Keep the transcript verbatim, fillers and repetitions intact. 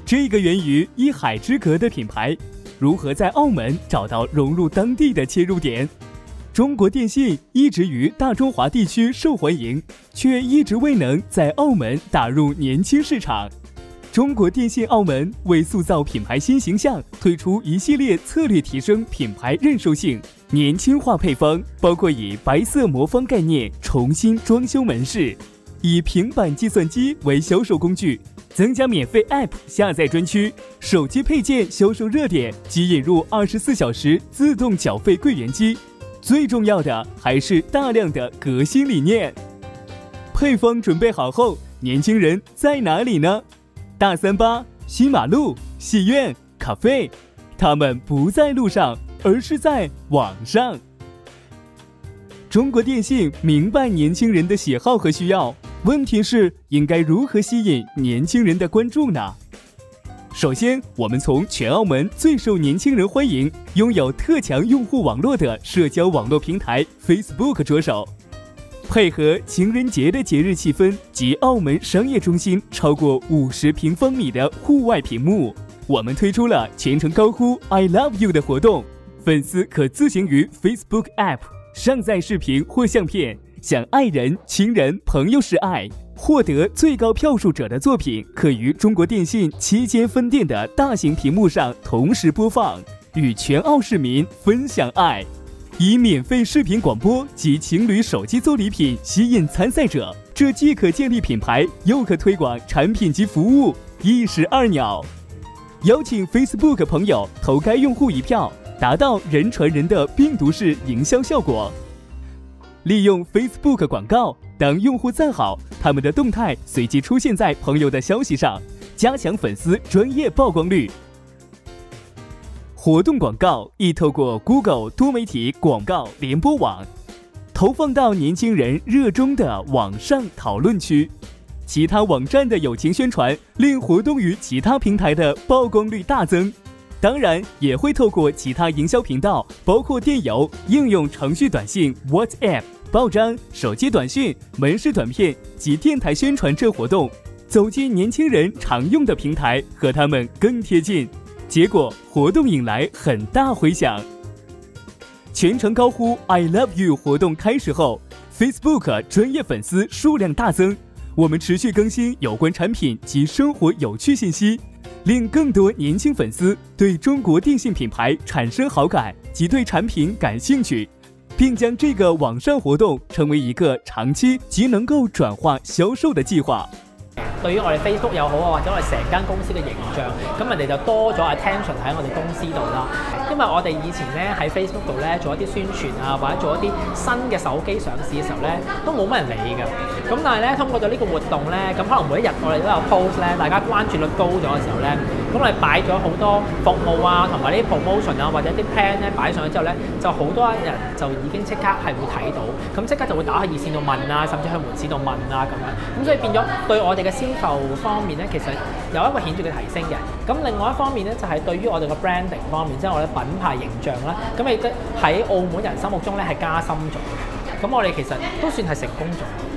这个源于一海之隔的品牌，如何在澳门找到融入当地的切入点？中国电信一直于大中华地区受欢迎，却一直未能在澳门打入年轻市场。中国电信澳门为塑造品牌新形象，推出一系列策略提升品牌认受性、年轻化配方，包括以白色魔方概念重新装修门市，以平板计算机为销售工具，增加免费 App 下载专区，手机配件销售热点及引入二十四小时自动缴费柜员机。最重要的还是大量的革新理念。配方准备好后，年轻人在哪里呢？大三巴、新马路、戏院、咖啡，他们不在路上，而是在网上。中国电信明白年轻人的喜好和需要，问题是应该如何吸引年轻人的关注呢？首先，我们从全澳门最受年轻人欢迎、拥有特强用户网络的社交网络平台 Facebook 着手。配合情人节的节日气氛及澳门商业中心超过五十平方米的户外屏幕，我们推出了全程高呼 I love you 的活动，粉丝可自行于 Facebook App 上载视频或相片，向爱人、亲人、朋友示爱。获得最高票数者的作品可于中国电信七间分店的大型屏幕上同时播放，与全澳市民分享爱。以免费视频广播及情侣手机做礼品吸引参赛者，这既可建立品牌，又可推广产品及服务，一石二鸟。邀请 Facebook 朋友投该用户一票，达到人传人的病毒式营销效果。利用 Facebook 广告，当用户赞好，他们的动态随即出现在朋友的消息上，加强粉丝专业曝光率。活动广告亦透过 Google 多媒体广告联播网，投放到年轻人热衷的网上讨论区。其他网站的友情宣传令活动于其他平台的曝光率大增，当然也会透过其他营销频道，包括电邮、应用程序短信、WhatsApp、报章、手机短讯、门市短片及电台宣传这活动，走进年轻人常用的平台，和他们更贴近。结果活动引来很大回响。全程高呼 I love you 活动开始后， Facebook 专业粉丝数量大增，我们持续更新有关产品及生活有趣信息，令更多年轻粉丝对中国电信品牌产生好感及对产品感兴趣，并將這個網上活動成為一個長期及能夠轉化銷售的計劃。 對於我哋 Facebook 又好啊，或者我哋成間公司嘅形象，咁人哋就多咗 attention 喺我哋公司度啦。因為我哋以前咧喺 Facebook 度咧做一啲宣傳啊，或者做一啲新嘅手機上市嘅時候咧，都冇乜人理嘅。咁但係咧通過咗呢個活動咧，咁可能每一日我哋都有 post 咧，大家關注率高咗嘅時候咧，咁我哋擺咗好多服務啊，同埋啲 promotion 啊，或者啲 plan 咧擺上去之後咧，就好多人就已經即刻係會睇到，咁即刻就會打去熱線度問啊，甚至去門市度問啊咁樣。咁所以變咗對我哋嘅銷售方面咧，其實有一個顯著嘅提升嘅。咁另外一方面咧，就係、是、對於我哋嘅 branding 方面，即係我哋品牌形象啦，咁亦都喺澳門人心目中咧係加深咗。咁我哋其實都算係成功咗。